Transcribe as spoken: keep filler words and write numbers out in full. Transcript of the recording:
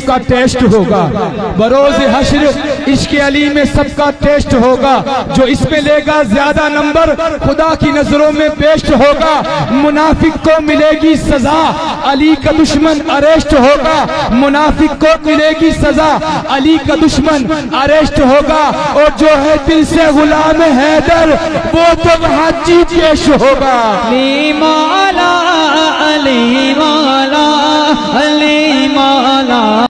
सबका टेस्ट होगा। बरोज हश्र इश्क अली में सबका टेस्ट होगा। जो इसमें लेगा ज्यादा नंबर खुदा की नजरों में बेस्ट होगा। मुनाफिक को मिलेगी सजा, अली का दुश्मन अरेस्ट होगा। मुनाफिक को मिलेगी सजा, अली का दुश्मन अरेस्ट होगा। और जो है दिल से गुलाम हैदर वो तो वहाँ जी पेश होगा। अली मौला, अली मौला, अली मौला।